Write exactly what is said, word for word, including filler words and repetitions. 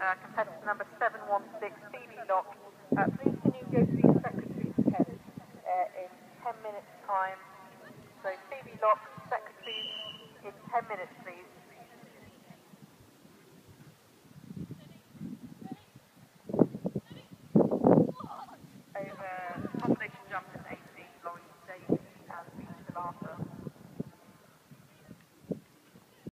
uh, competitor number seven one six, B B Lock. Uh, please can you go to the section